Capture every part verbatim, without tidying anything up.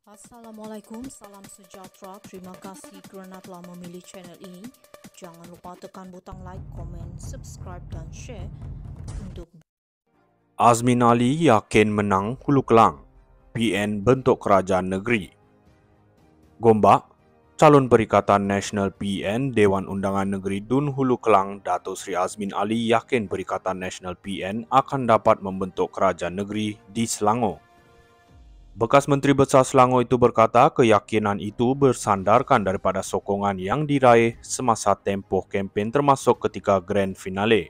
Assalamualaikum, salam sejahtera. Terima kasih kerana telah memilih channel ini. Jangan lupa tekan butang like, komen, subscribe dan share untuk Azmin Ali yakin menang Hulu Kelang, P N bentuk kerajaan negeri. Gombak, calon Perikatan Nasional P N Dewan Undangan Negeri Dun Hulu Kelang Datuk Seri Azmin Ali yakin Perikatan Nasional P N akan dapat membentuk kerajaan negeri di Selangor. Bekas Menteri Besar Selangor itu berkata keyakinan itu bersandarkan daripada sokongan yang diraih semasa tempoh kempen termasuk ketika grand finale.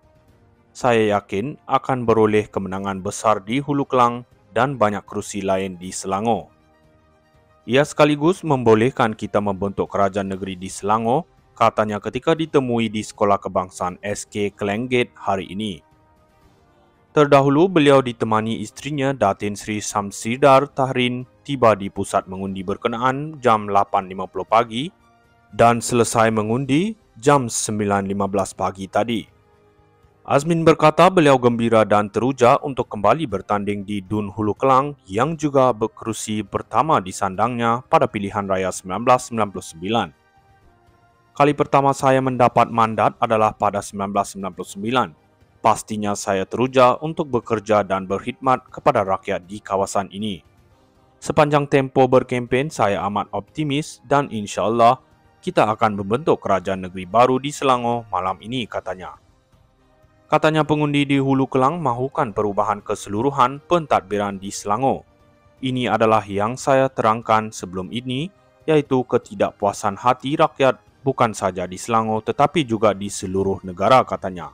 Saya yakin akan beroleh kemenangan besar di Hulu Kelang dan banyak kerusi lain di Selangor. Ia sekaligus membolehkan kita membentuk kerajaan negeri di Selangor, katanya ketika ditemui di Sekolah Kebangsaan S K Kelenggate hari ini. Terdahulu beliau ditemani isterinya Datin Sri Samsidar Tahrin tiba di pusat mengundi berkenaan jam lapan lima puluh pagi dan selesai mengundi jam sembilan lima belas pagi tadi. Azmin berkata beliau gembira dan teruja untuk kembali bertanding di Dun Hulu Kelang yang juga berkerusi pertama di sandangnya pada pilihan raya seribu sembilan ratus sembilan puluh sembilan. Kali pertama saya mendapat mandat adalah pada seribu sembilan ratus sembilan puluh sembilan. Pastinya saya teruja untuk bekerja dan berkhidmat kepada rakyat di kawasan ini. Sepanjang tempo berkempen, saya amat optimis dan insya-Allah kita akan membentuk kerajaan negeri baru di Selangor malam ini, katanya. Katanya pengundi di Hulu Kelang mahukan perubahan keseluruhan pentadbiran di Selangor. Ini adalah yang saya terangkan sebelum ini, yaitu ketidakpuasan hati rakyat bukan saja di Selangor tetapi juga di seluruh negara, katanya.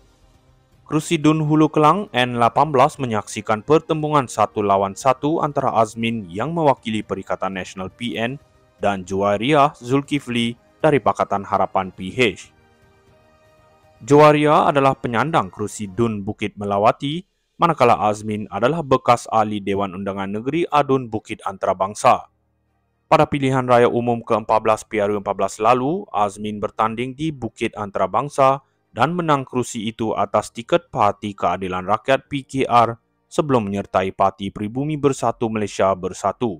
Kerusi Dun Hulu Kelang N lapan belas menyaksikan pertembungan satu lawan satu antara Azmin yang mewakili Perikatan Nasional P N dan Juwairiyah Zulkifli dari Pakatan Harapan P H. Juwairiyah adalah penyandang kerusi Dun Bukit Melawati, manakala Azmin adalah bekas ahli Dewan Undangan Negeri Adun Bukit Antarabangsa. Pada pilihan raya umum ke empat belas P R U empat belas lalu, Azmin bertanding di Bukit Antarabangsa dan menang kerusi itu atas tiket Parti Keadilan Rakyat P K R sebelum menyertai Parti Pribumi Bersatu Malaysia Bersatu.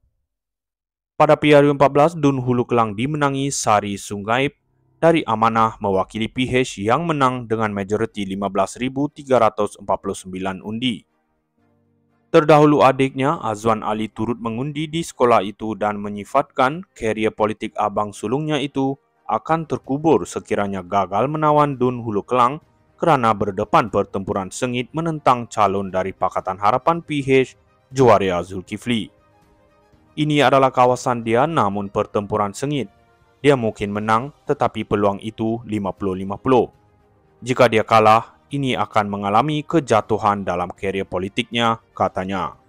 Pada P R U empat belas, Dun Hulu Kelang dimenangi Sari Sungaib dari Amanah mewakili P H yang menang dengan majoriti lima belas ribu tiga ratus empat puluh sembilan undi. Terdahulu adiknya, Azwan Ali turut mengundi di sekolah itu dan menyifatkan karier politik abang sulungnya itu akan terkubur sekiranya gagal menawan Dun Hulu Kelang kerana berdepan pertempuran sengit menentang calon dari Pakatan Harapan P H, Juwairiyah Zulkifli. Ini adalah kawasan dia namun pertempuran sengit. Dia mungkin menang tetapi peluang itu lima puluh lima puluh. Jika dia kalah, ini akan mengalami kejatuhan dalam karier politiknya, katanya.